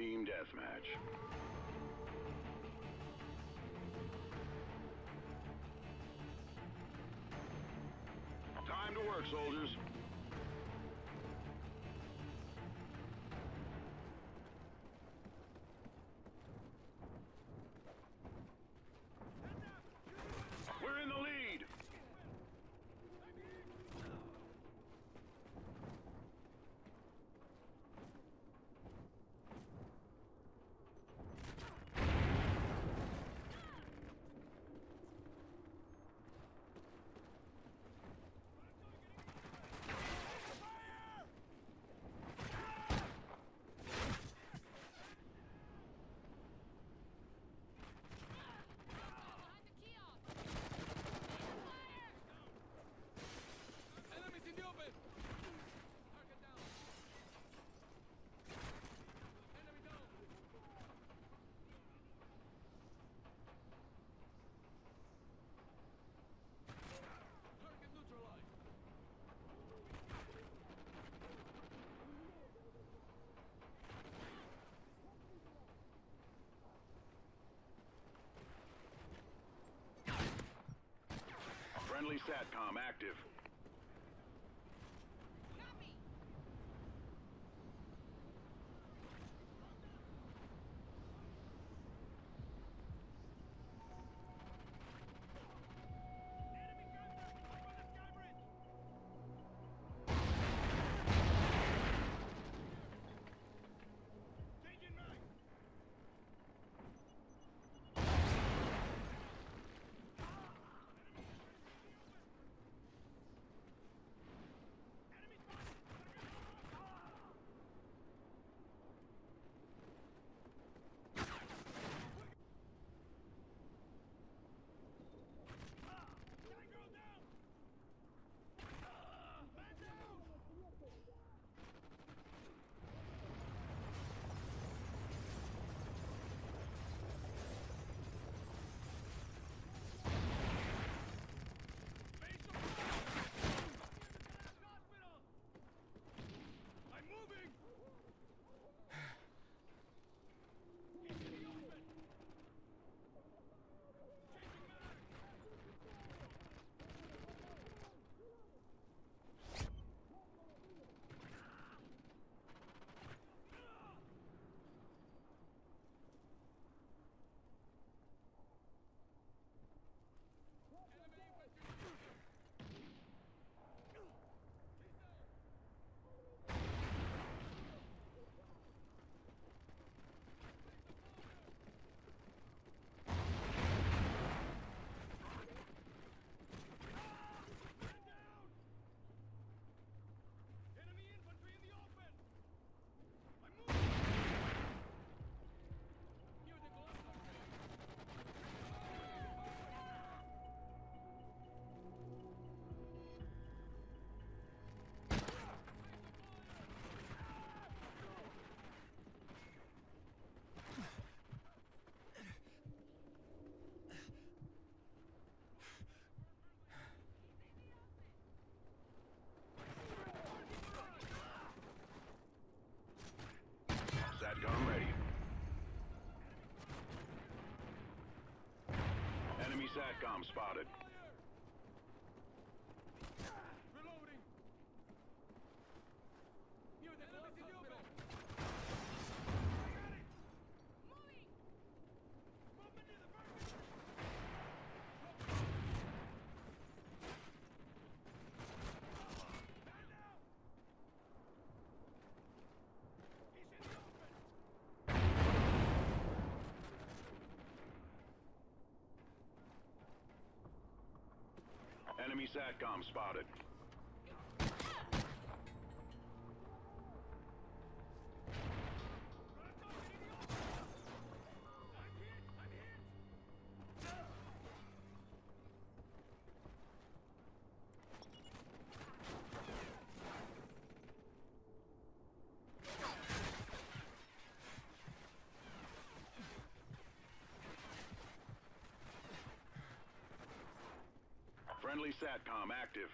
Team deathmatch. Time to work, soldiers. We're in the lead. Friendly SATCOM active. SATCOM ready. Enemy SATCOM spotted. Reloading. Near the glass hospital. Moving! Movement to the burger. Stand down. He's in the open. Enemy SATCOM spotted. Friendly SATCOM active.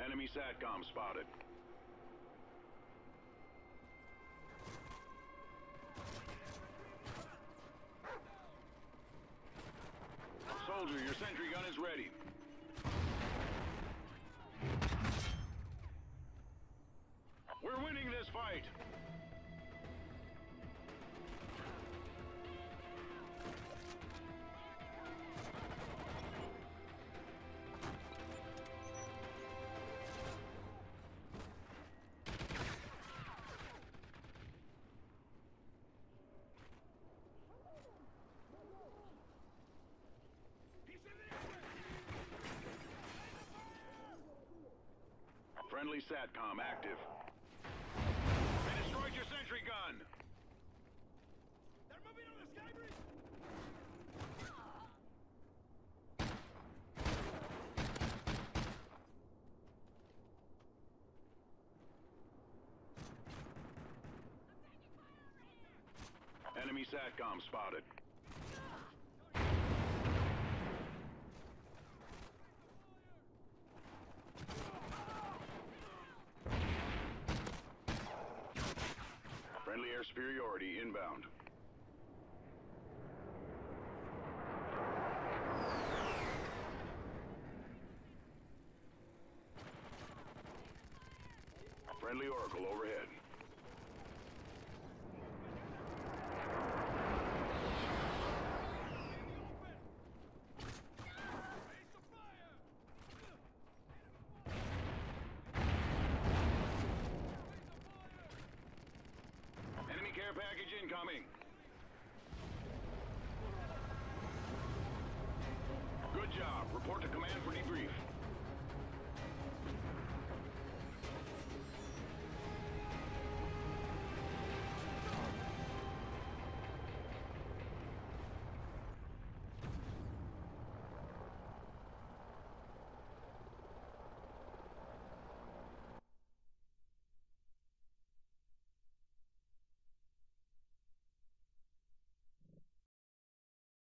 Enemy SATCOM spotted. Soldier, your sentry gun is ready. We're winning this fight. Friendly SATCOM active. They destroyed your sentry gun! They're moving on the sky bridge! Enemy SATCOM spotted. Friendly air superiority inbound. Friendly Oracle overhead. Enemy care package incoming. Good job. Report to command for debrief.